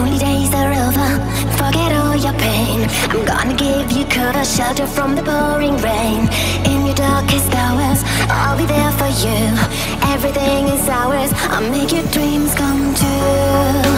lonely days are over, forget all your pain. I'm gonna give you cover, shelter from the pouring rain. In your darkest hours, I'll be there for you. Everything is ours, I'll make your dreams come true.